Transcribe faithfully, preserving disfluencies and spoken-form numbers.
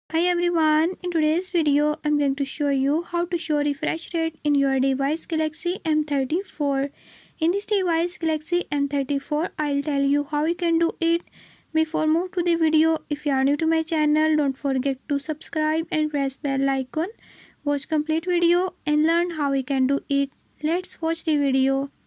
Hi everyone, in today's video I'm going to show you how to show refresh rate in your device Galaxy M thirty-four. In this device Galaxy M thirty-four, I'll tell you how you can do it. Before move to the video, if you are new to my channel, don't forget to subscribe and press bell icon. Watch complete video and learn how you can do it. Let's watch the video.